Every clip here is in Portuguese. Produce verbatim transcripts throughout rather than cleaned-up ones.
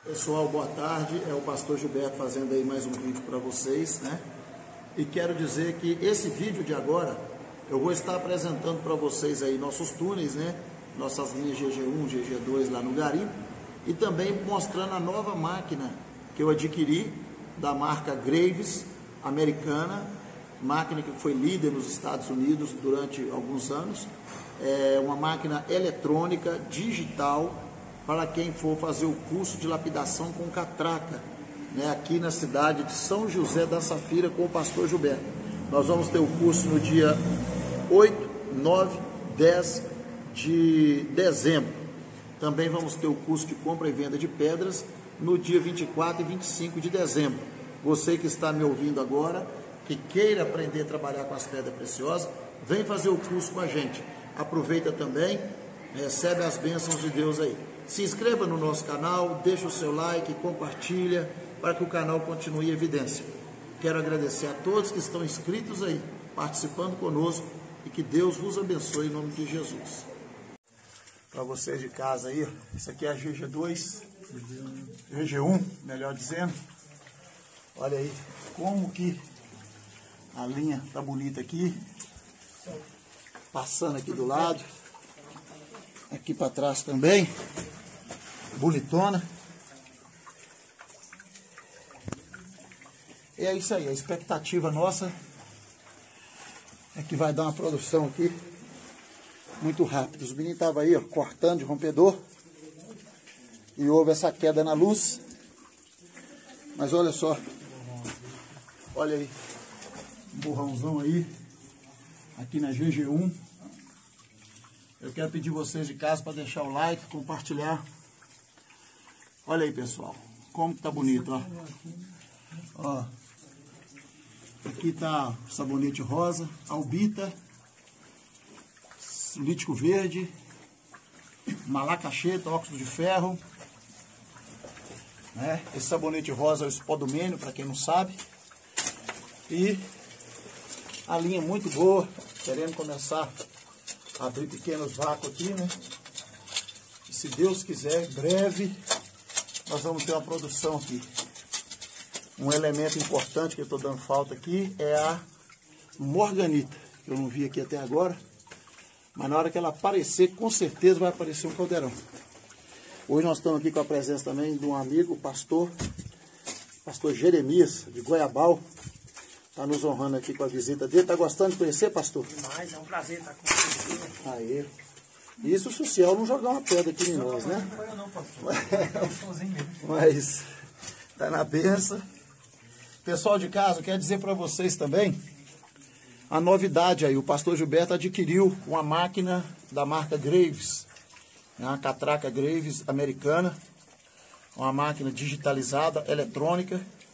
Pessoal, boa tarde, é o pastor Gilberto fazendo aí mais um vídeo para vocês, né? E quero dizer que esse vídeo de agora, eu vou estar apresentando para vocês aí nossos túneis, né? Nossas linhas G G um, G G dois lá no garimpo, e também mostrando a nova máquina que eu adquiri da marca Graves, americana, máquina que foi líder nos Estados Unidos durante alguns anos. É uma máquina eletrônica, digital, para quem for fazer o curso de lapidação com catraca, né, aqui na cidade de São José da Safira com o pastor Gilberto. Nós vamos ter o curso no dia oito, nove, dez de dezembro. Também vamos ter o curso de compra e venda de pedras no dia vinte e quatro e vinte e cinco de dezembro. Você que está me ouvindo agora, que queira aprender a trabalhar com as pedras preciosas, vem fazer o curso com a gente. Aproveita também, recebe as bênçãos de Deus aí. Se inscreva no nosso canal, deixa o seu like, compartilha, para que o canal continue em evidência. Quero agradecer a todos que estão inscritos aí, participando conosco, e que Deus vos abençoe em nome de Jesus. Para vocês de casa aí, isso aqui é a G G dois, G G um, melhor dizendo. Olha aí como que a linha tá bonita aqui, passando aqui do lado, aqui para trás também, bonitona. E é isso aí, a expectativa nossa é que vai dar uma produção aqui muito rápida. Os meninos estavam aí, ó, cortando de rompedor, e houve essa queda na luz. Mas olha só, olha aí, um borrãozão aí, aqui na G G um. Eu quero pedir vocês de casa para deixar o like, compartilhar. Olha aí, pessoal, como que tá bonito, ó. Ó, aqui tá sabonete rosa, albita, lítico verde, malacacheta, óxido de ferro, né? Esse sabonete rosa é o Spodumene, para quem não sabe. E a linha muito boa, querendo começar a abrir pequenos vácuos aqui, né? E se Deus quiser, em breve nós vamos ter uma produção aqui. Um elemento importante que eu estou dando falta aqui é a morganita, que eu não vi aqui até agora, mas na hora que ela aparecer, com certeza vai aparecer um caldeirão. Hoje nós estamos aqui com a presença também de um amigo, o pastor, pastor Jeremias, de Goiabal. Está nos honrando aqui com a visita dele. Está gostando de conhecer, pastor? Demais, é um prazer estar com você. Aí. Isso se o céu não jogar uma pedra aqui em nós, né? Não foi eu não, pastor. Eu sozinho mesmo. Mas tá na benção. Pessoal de casa, eu quero dizer para vocês também a novidade aí. O pastor Gilberto adquiriu uma máquina da marca Graves, uma catraca Graves americana, uma máquina digitalizada, eletrônica,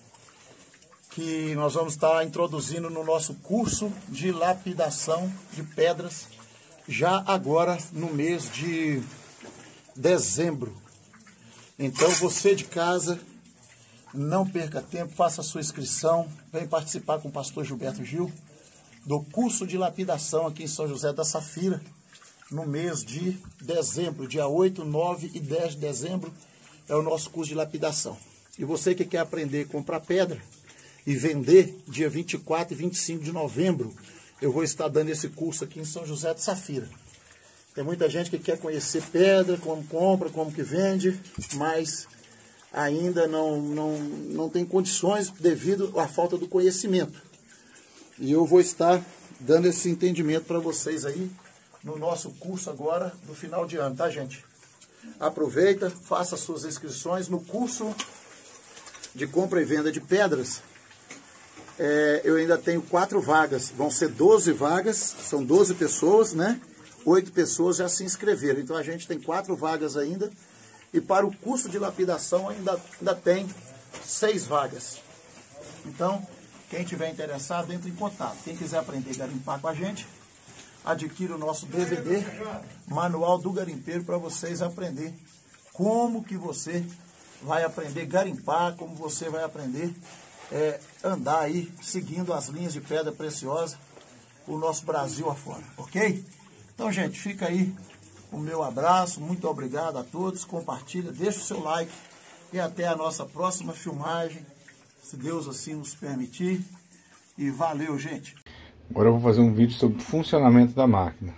que nós vamos estar introduzindo no nosso curso de lapidação de pedras, já agora no mês de dezembro. Então você de casa, não perca tempo, faça a sua inscrição, vem participar com o pastor Gilberto Gil do curso de lapidação aqui em São José da Safira, no mês de dezembro, dia oito, nove e dez de dezembro, é o nosso curso de lapidação. E você que quer aprender a comprar pedra e vender, dia vinte e quatro e vinte e cinco de novembro, eu vou estar dando esse curso aqui em São José de Safira. Tem muita gente que quer conhecer pedra, como compra, como que vende, mas ainda não, não, não tem condições devido à falta do conhecimento. E eu vou estar dando esse entendimento para vocês aí no nosso curso agora, no final de ano, tá, gente? Aproveita, faça suas inscrições no curso de compra e venda de pedras. É, eu ainda tenho quatro vagas, vão ser doze vagas, são doze pessoas, né? Oito pessoas já se inscreveram, então a gente tem quatro vagas ainda. E para o curso de lapidação ainda, ainda tem seis vagas. Então, quem tiver interessado, entre em contato. Quem quiser aprender a garimpar com a gente, adquira o nosso D V D, Manual do Garimpeiro, para vocês aprenderem como que você vai aprender a garimpar, como você vai aprender é, andar aí, seguindo as linhas de pedra preciosa, o nosso Brasil afora, ok? Então, gente, fica aí o meu abraço, muito obrigado a todos, compartilha, deixa o seu like, e até a nossa próxima filmagem, se Deus assim nos permitir. E valeu, gente! Agora eu vou fazer um vídeo sobre o funcionamento da máquina.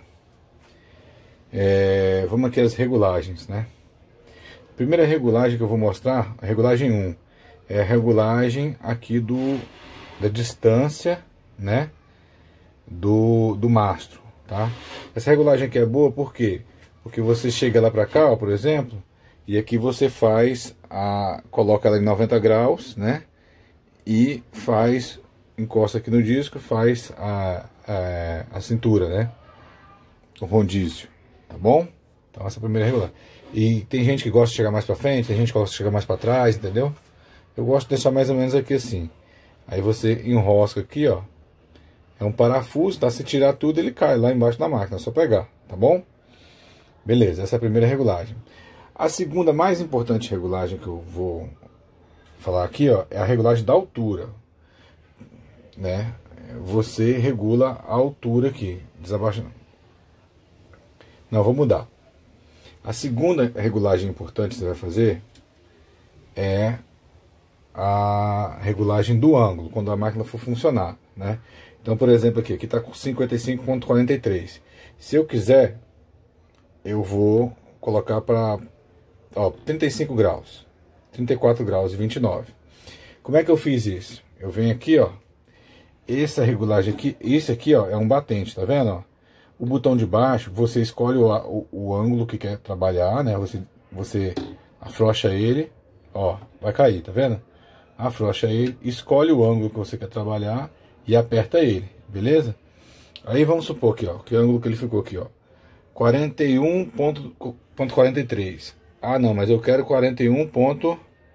É, vamos aqui às regulagens, né? A primeira regulagem que eu vou mostrar, a regulagem um, é a regulagem aqui do, da distância, né? Do, do mastro, tá? Essa regulagem aqui é boa por quê? Porque você chega lá pra cá, ó, por exemplo, e aqui você faz, a, coloca ela em noventa graus, né? E faz, encosta aqui no disco, faz a, a, a cintura, né? O rondízio, tá bom? Então essa é a primeira regulagem. E tem gente que gosta de chegar mais pra frente, tem gente que gosta de chegar mais pra trás, entendeu? Eu gosto de deixar mais ou menos aqui assim. Aí você enrosca aqui, ó. É um parafuso, tá? Se tirar tudo, ele cai lá embaixo da máquina, é só pegar, tá bom? Beleza, essa é a primeira regulagem. A segunda mais importante regulagem que eu vou falar aqui, ó, é a regulagem da altura, né? Você regula a altura aqui, desabaixa. Não, vou mudar. A segunda regulagem importante que você vai fazer é a regulagem do ângulo, quando a máquina for funcionar, né? Então, por exemplo, aqui, aqui está com cinquenta e cinco ponto quarenta e três. Se eu quiser, eu vou colocar para trinta e cinco graus, trinta e quatro graus e vinte e nove. Como é que eu fiz isso? Eu venho aqui, ó, essa regulagem aqui, esse aqui, ó, é um batente, tá vendo, ó? O botão de baixo, você escolhe o, o, o ângulo que quer trabalhar, né? Você, você afrouxa ele, ó, vai cair, tá vendo? Afrouxa ele, escolhe o ângulo que você quer trabalhar e aperta ele, beleza? Aí vamos supor aqui, ó, que ângulo que ele ficou aqui, ó, quarenta e um ponto quarenta e três. Ah, não, mas eu quero quarenta e um ponto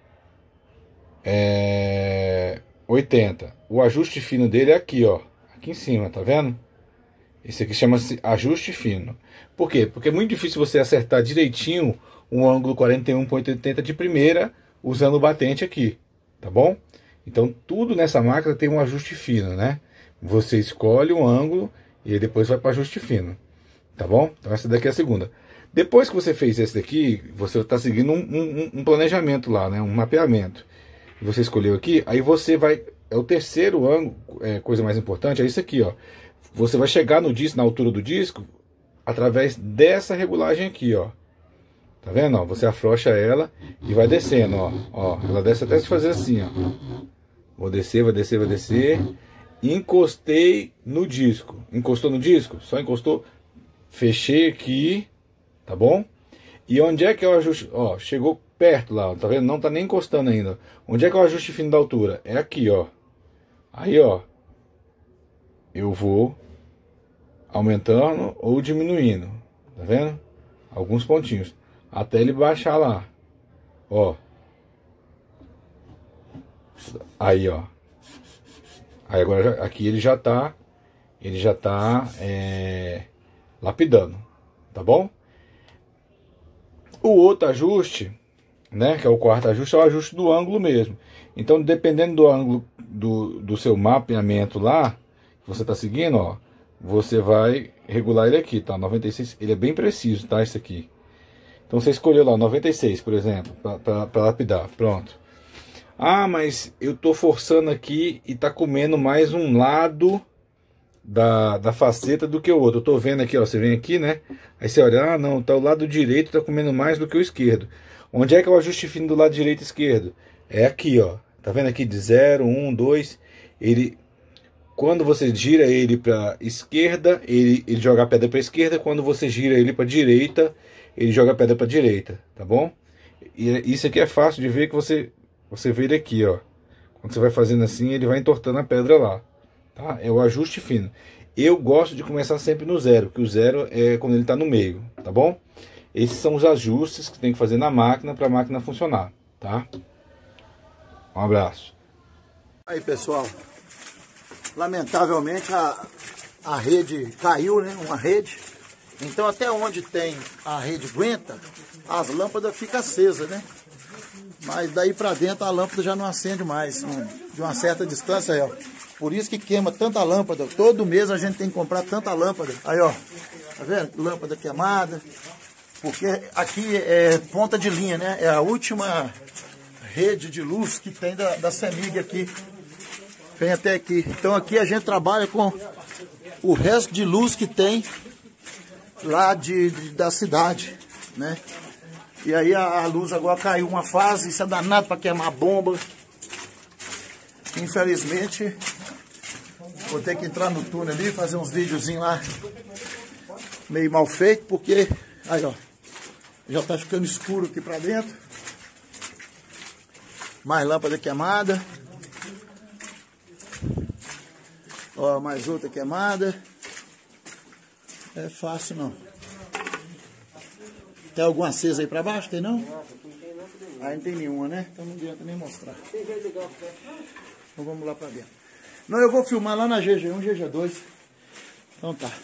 oitenta. O ajuste fino dele é aqui, ó, aqui em cima, tá vendo? Esse aqui chama-se ajuste fino. Por quê? Porque é muito difícil você acertar direitinho um ângulo quarenta e um ponto oitenta de primeira usando o batente aqui, tá bom? Então tudo nessa máquina tem um ajuste fino, né? Você escolhe um ângulo e depois vai para ajuste fino, tá bom? Então essa daqui é a segunda. Depois que você fez esse daqui, você está seguindo um, um, um planejamento lá, né? Um mapeamento. Você escolheu aqui, aí você vai... É o terceiro ângulo, é, coisa mais importante, é isso aqui, ó. Você vai chegar no disco, na altura do disco, através dessa regulagem aqui, ó. Tá vendo, ó? Você afrouxa ela e vai descendo, ó. Ó, ela desce até se fazer assim, ó. Vou descer, vai descer, vai descer. Encostei no disco. Encostou no disco? Só encostou. Fechei aqui, tá bom? E onde é que é o ajuste? Ó, chegou perto lá, tá vendo? Não tá nem encostando ainda. Onde é que é o ajuste fino da altura? É aqui, ó. Aí, ó. Eu vou aumentando ou diminuindo, tá vendo? Alguns pontinhos, até ele baixar lá, ó. Aí, ó. Aí agora aqui ele já tá, ele já tá é, lapidando, tá bom? O outro ajuste, né, que é o quarto ajuste, é o ajuste do ângulo mesmo. Então, dependendo do ângulo do, do seu mapeamento lá, que você tá seguindo, ó, você vai regular ele aqui, tá? noventa e seis, ele é bem preciso, tá? Esse aqui. Então você escolheu lá noventa e seis, por exemplo, para lapidar. Pronto. Ah, mas eu tô forçando aqui e tá comendo mais um lado da, da faceta do que o outro. Eu tô vendo aqui, ó, você vem aqui, né? Aí você olha, ah, não, tá o lado direito tá comendo mais do que o esquerdo. Onde é que é o ajuste fino do lado direito e esquerdo? É aqui, ó. Tá vendo aqui de zero, um, dois, ele... Quando você gira ele para esquerda, ele, ele joga a pedra para esquerda. Quando você gira ele para direita, ele joga a pedra para direita, tá bom? E isso aqui é fácil de ver, que você você vê ele aqui, ó. Quando você vai fazendo assim, ele vai entortando a pedra lá, tá? É o ajuste fino. Eu gosto de começar sempre no zero, que o zero é quando ele está no meio, tá bom? Esses são os ajustes que tem que fazer na máquina para a máquina funcionar, tá? Um abraço. Aí, pessoal. Lamentavelmente a, a rede caiu, né? Uma rede. Então até onde tem a rede aguenta, as lâmpadas ficam acesas, né? Mas daí para dentro a lâmpada já não acende mais, um, de uma certa distância aí, ó. Por isso que queima tanta lâmpada. Todo mês a gente tem que comprar tanta lâmpada. Aí, ó, tá vendo? Lâmpada queimada. Porque aqui é ponta de linha, né? É a última, rede de luz que tem da, da CEMIG aqui. Vem até aqui. Então aqui a gente trabalha com o resto de luz que tem lá de, de, da cidade, né? E aí a, a luz agora caiu uma fase, isso é danado para queimar bomba. Infelizmente, vou ter que entrar no túnel ali, fazer uns videozinhos lá, meio mal feito, porque, aí ó, já tá ficando escuro aqui pra dentro. Mais lâmpada queimada. Ó, mais outra queimada. É fácil não. Tem alguma acesa aí pra baixo? Tem não? Ah, não tem nenhuma, né? Então não adianta nem mostrar. Então vamos lá pra dentro. Não, eu vou filmar lá na G G um, G G dois. Então tá.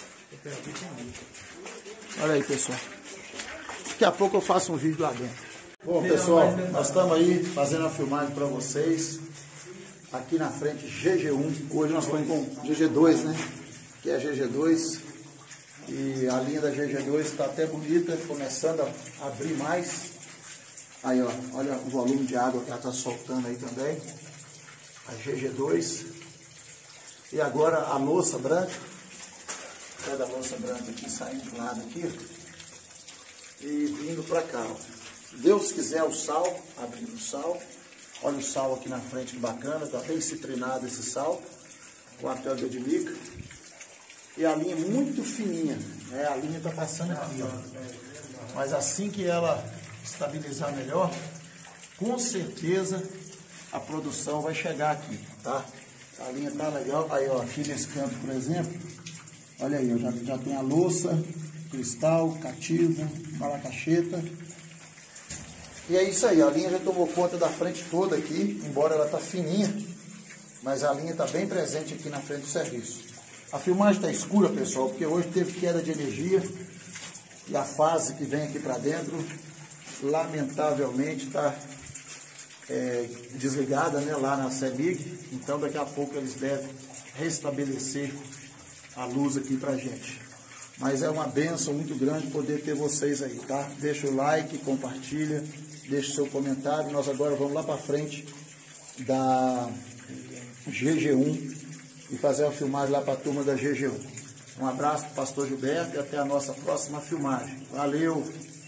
Olha aí, pessoal. Daqui a pouco eu faço um vídeo lá dentro. Bom, pessoal, nós estamos aí fazendo a filmagem para vocês. Aqui na frente, G G um. Hoje nós estamos com G G dois, né? Que é G G dois. E a linha da G G dois está até bonita, começando a abrir mais. Aí, ó, olha o volume de água que ela está soltando aí também. A G G dois. E agora a louça branca. Pega a louça branca aqui, saindo do lado aqui. E vindo para cá, ó. Se Deus quiser, o sal, abrindo o sal. Olha o sal aqui na frente, que bacana. Está bem citrinado esse sal. Com a pedra de mica. E a linha muito fininha, né? A linha está passando aqui, ó. Mas assim que ela estabilizar melhor, com certeza a produção vai chegar aqui, tá? A linha tá legal. Aí, ó, aqui nesse canto, por exemplo, olha aí, ó, já, já tem a louça, cristal, cativo, maracacheta. E é isso aí, a linha já tomou conta da frente toda aqui, embora ela tá fininha, mas a linha tá bem presente aqui na frente do serviço. A filmagem está escura, pessoal, porque hoje teve queda de energia e a fase que vem aqui para dentro, lamentavelmente, está é, desligada, né, lá na CEMIG. Então, daqui a pouco eles devem restabelecer a luz aqui para a gente. Mas é uma bênção muito grande poder ter vocês aí, tá? Deixa o like, compartilha, deixa o seu comentário. Nós agora vamos lá para frente da G G um. E fazer uma filmagem lá para a turma da G G um. Um abraço para o pastor Gilberto e até a nossa próxima filmagem. Valeu!